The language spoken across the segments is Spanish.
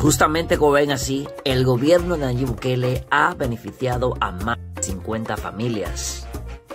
Justamente como ven así, el gobierno de Nayib Bukele ha beneficiado a más de 50 familias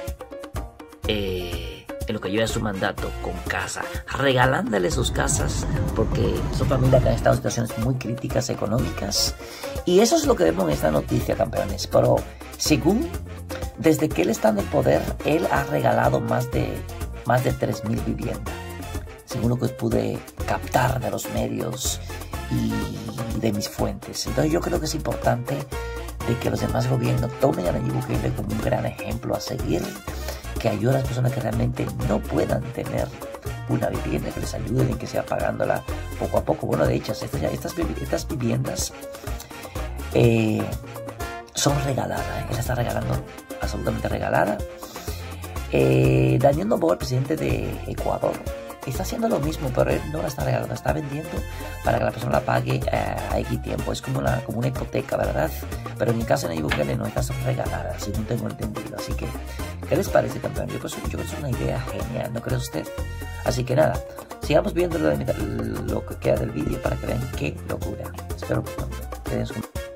en lo que lleva su mandato con casa, regalándole sus casas porque son familias que han estado en situaciones muy críticas económicas. Y eso es lo que vemos en esta noticia, campeones. Pero según, desde que él está en el poder, él ha regalado más de 3.000 viviendas, según lo que pude captar de los medios y de mis fuentes. Entonces yo creo que es importante de que los demás gobiernos tomen a Nayib Bukele como un gran ejemplo a seguir, que ayude a las personas que realmente no puedan tener una vivienda, que les ayuden en que sea pagándola poco a poco. Bueno, de hecho, estas viviendas son regaladas, él está regalando, absolutamente regalada. Daniel Noboa, el presidente de Ecuador, está haciendo lo mismo, pero él no la está regalando, está vendiendo para que la persona la pague a X tiempo. Es como una hipoteca, ¿verdad? Pero en el caso de Nayib Bukele no, está regalada, según tengo entendido. Así que, ¿qué les parece, campeón? Yo creo que es una idea genial, ¿no cree usted? Así que nada, sigamos viendo lo que queda del vídeo para que vean qué locura. Espero que den su